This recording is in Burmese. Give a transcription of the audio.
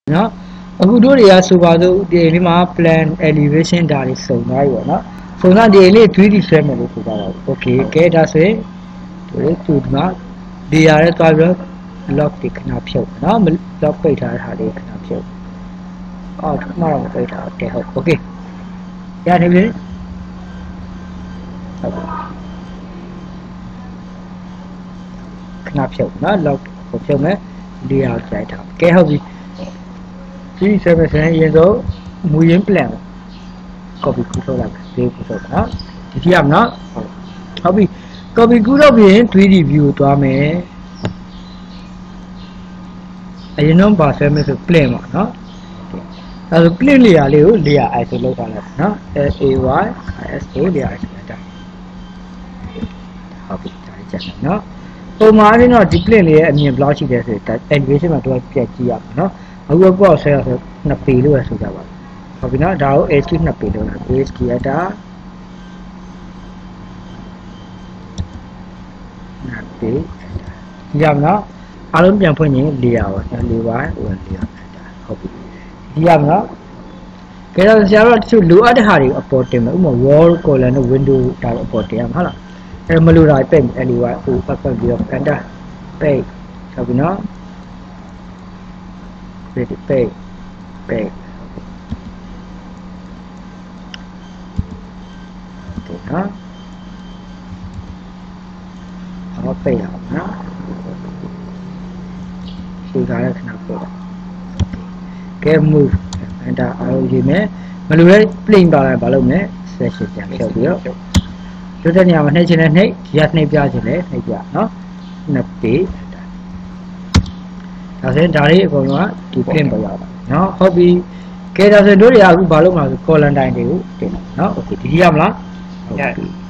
နော်အခုတို့တွေကဆိုပါစို့ဒီလေးမှာ plan elevation ဒါတွေစုံသွားပြီပေါ့နော်စုံတော့ဒီလေး 3D ဆွဲမယ်လို့ဆိုကြပါဘူး okay ကဲဒါဆိုရင်တို့သူဒီမှာဒီရတဲ့သွားပြီးတော့ lock ဒီခဏဖြုတ်နော် lock ပိတ်ထားတဲ့ဟာလေးခဏဖြုတ်အော်ခဏတော့မပိတ်ထားဘူးတဲ့ဟုတ် okay ရတယ်ပြီဟုတ်ခဏဖြုတ်နော် lock ကိုဖြုတ်မယ်ဒီရကြိုက်ထားကဲဟုတ်ပြီဒီ7ရင်တော့မူရင်း plan copy ကူထုတ်လိုက်ဒီကူထုတ်ပါနော်ဒီကြည့်ရမနော်ဟုတ်ပြီ copy ကူထုတ်ပြီးရင် 3D view ကိုသွားမယ်အရင်တော့ပါဆွဲမယ်ဆို plan ပါနော်အဲဆို plan layer လေးကို layer iso လောက်ထားလိုက်နော် LAY ISO layer iso လိုက်တာဟုတ်ပြီဒါကြည့်ရနော်ပုံမှန်အရင်တော့ဒီ plan လေးရဲ့အမြင်ဘယ်လောက်ရှိတယ်ဆိုရင် animation မှာတော့ပြတ်ကြည့်ရမှာနော်အခုတော့ဆက်ရဆို2ပေလို့ရဆိုကြပါဟုတ်ပြီနော်ဒါကို HD 2ပေလို့ HD ရတာ2ပေရမလားအားလုံးပြန်ဖွင့်ရင် layer ပါ layer ဝင် layer ဟုတ်ပြီဒီရမလားကဲတော့ဆရာတို့တချို့လိုအပ်တဲ့ဟာတွေအပေါ်တင်မယ်ဥပမာ wall column နဲ့ window ဒါအပေါ်တင်ရမှာဟုတ်လားအဲမလိုတာပိတ် layer ဟိုပတ်ပတ်ပြီးတော့ enter ပိတ်ဟုတ်ပြီနော်ပိတ်ဒီနော်ဟောပိတ်အောင်နော်ရှေ့ကားရခဏပို့ကဲ move enter အားလုံးရေးမယ်မလိုတဲ့ plane ပါလိုက်ဘာလုပ်မလဲ selection ပြန်ဖြုတ်ပြီးတော့လွတ်တဲ့နေရာမှာနှိပ်ချင်တဲ့နှိပ်ရနှိပ်ပြချင်တဲ့နှိပ်ပြနော်နှစ်ပေဒါဆိုရင်ဒါလေးအကုန်လုံးကဒီ plane ပေါ်ရောက်နော်ဟုတ်ပြီကဲဒါဆိုတို့တွေကအခုဘာလုပ်မှာလဲဆို column တိုင်းတွေကိုတင်နော် okay ဒီကြည့်ရမလားဟုတ်ပြီ